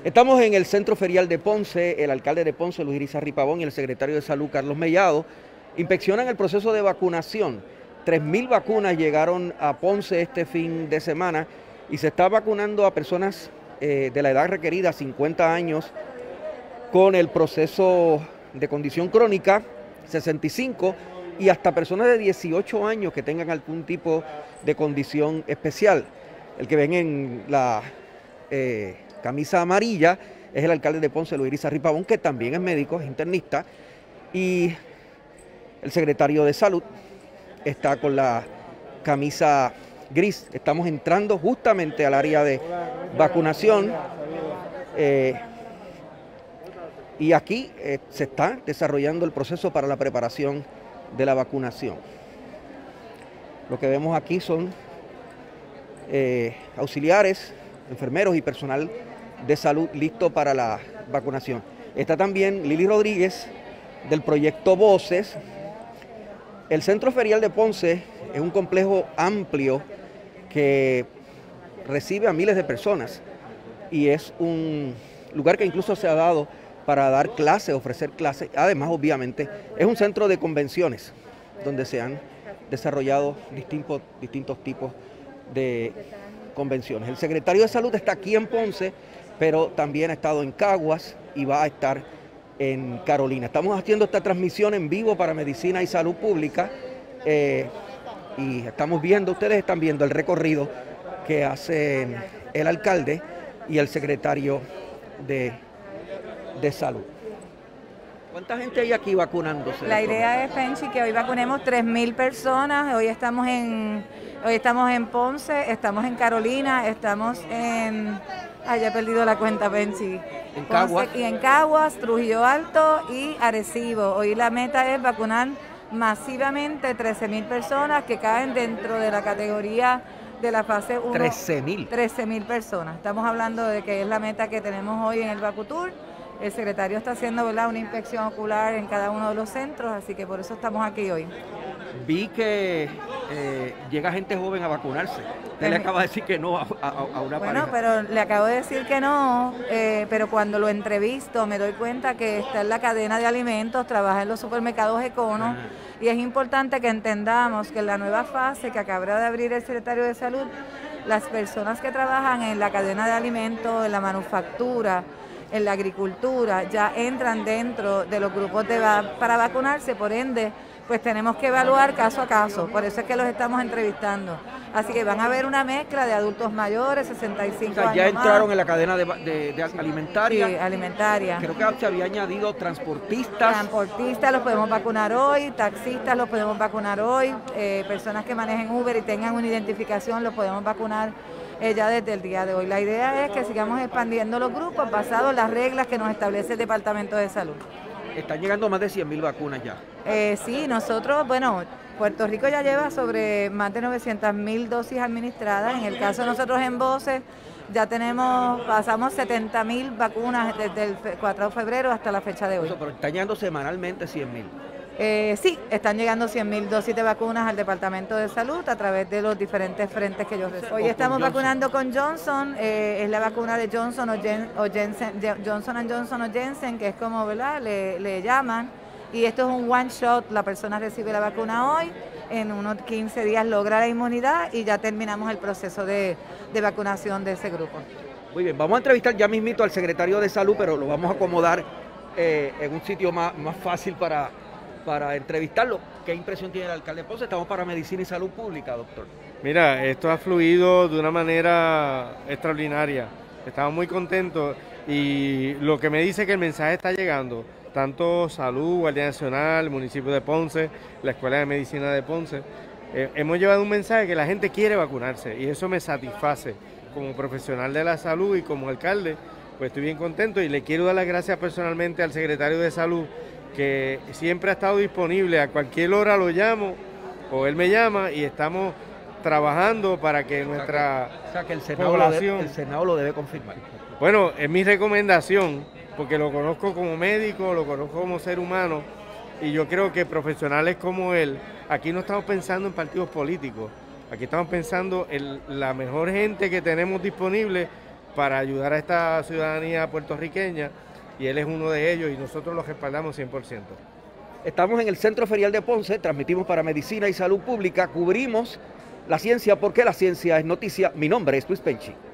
Estamos en el Centro Ferial de Ponce. El alcalde de Ponce, Luis Irizarry Pavón, y el secretario de Salud, Carlos Mellado, inspeccionan el proceso de vacunación. 3.000 vacunas llegaron a Ponce este fin de semana y se está vacunando a personas de la edad requerida, 50 años, con el proceso de condición crónica, 65, y hasta personas de 18 años que tengan algún tipo de condición especial. El que ven en la camisa amarilla es el alcalde de Ponce, Luis Irizarry Pavón, que también es médico, es internista, y el secretario de Salud está con la camisa gris. Estamos entrando justamente al área de vacunación y aquí se está desarrollando el proceso para la preparación de la vacunación. Lo que vemos aquí son auxiliares, enfermeros y personal de salud listo para la vacunación. Está también Lili Rodríguez del proyecto Voces. El Centro Ferial de Ponce es un complejo amplio que recibe a miles de personas y es un lugar que incluso se ha dado para dar clases, ofrecer clases. Además, obviamente, es un centro de convenciones donde se han desarrollado distintos tipos de convenciones. El secretario de Salud está aquí en Ponce, pero también ha estado en Caguas y va a estar en Carolina. Estamos haciendo esta transmisión en vivo para Medicina y Salud Pública y estamos viendo, ustedes están viendo el recorrido que hacen el alcalde y el secretario de Salud. ¿Cuánta gente hay aquí vacunándose? La idea es, Penchi, que hoy vacunemos 3.000 personas. Hoy estamos en Ponce, estamos en Carolina, estamos en... ya he perdido la cuenta, Penchi. En Caguas. Y en Caguas, Trujillo Alto y Arecibo. Hoy la meta es vacunar masivamente 13.000 personas que caen dentro de la categoría de la fase 1. 13.000. 13.000 personas. Estamos hablando de que es la meta que tenemos hoy en el VacuTour. El secretario está haciendo, ¿verdad?, una inspección ocular en cada uno de los centros, así que por eso estamos aquí hoy. Vi que llega gente joven a vacunarse. Usted le acaba de decir que no a una pareja. Bueno, pero le acabo de decir que no, pero cuando lo entrevisto me doy cuenta que está en la cadena de alimentos, trabaja en los supermercados Econo, y es importante que entendamos que en la nueva fase que acaba de abrir el secretario de Salud, las personas que trabajan en la cadena de alimentos, en la manufactura, en la agricultura, ya entran dentro de los grupos para vacunarse, por ende, pues tenemos que evaluar caso a caso, por eso es que los estamos entrevistando. Así que van a haber una mezcla de adultos mayores, 65 años. Ya entraron en la cadena de alimentaria. Sí, alimentaria. Creo que se había añadido transportistas. Transportistas los podemos vacunar hoy, taxistas los podemos vacunar hoy, personas que manejen Uber y tengan una identificación los podemos vacunar ya desde el día de hoy. La idea es que sigamos expandiendo los grupos basados en las reglas que nos establece el Departamento de Salud. Están llegando más de 100.000 vacunas ya. Sí, nosotros, bueno, Puerto Rico ya lleva sobre más de 900.000 dosis administradas. En el caso de nosotros en Voces, ya pasamos 70.000 vacunas desde el 4 de febrero hasta la fecha de hoy. Pero están llegando semanalmente 100.000. Sí, están llegando 100.000 dosis de vacunas al Departamento de Salud a través de los diferentes frentes que ellos reciben. Hoy estamos vacunando con Johnson, es la vacuna de Johnson Johnson o Jensen, que es como, ¿verdad?, le llaman. Y esto es un one shot, la persona recibe la vacuna hoy, en unos 15 días logra la inmunidad y ya terminamos el proceso de vacunación de ese grupo. Muy bien, vamos a entrevistar ya mismito al secretario de Salud, pero lo vamos a acomodar en un sitio más fácil para entrevistarlo. ¿Qué impresión tiene el alcalde de Ponce? Estamos para Medicina y Salud Pública, doctor. Mira, esto ha fluido de una manera extraordinaria. Estamos muy contentos y lo que me dice que el mensaje está llegando, tanto Salud, Guardia Nacional, el municipio de Ponce, la Escuela de Medicina de Ponce, hemos llevado un mensaje que la gente quiere vacunarse y eso me satisface como profesional de la salud y como alcalde, pues estoy bien contento y le quiero dar las gracias personalmente al secretario de Salud, que siempre ha estado disponible, a cualquier hora lo llamo o él me llama y estamos trabajando para que nuestra población... El Senado lo debe confirmar. Bueno, es mi recomendación, porque lo conozco como médico, lo conozco como ser humano y yo creo que profesionales como él, aquí no estamos pensando en partidos políticos, aquí estamos pensando en la mejor gente que tenemos disponible para ayudar a esta ciudadanía puertorriqueña, y él es uno de ellos y nosotros los respaldamos 100%. Estamos en el Centro Ferial de Ponce, transmitimos para Medicina y Salud Pública, cubrimos la ciencia porque la ciencia es noticia. Mi nombre es Luis Penchi.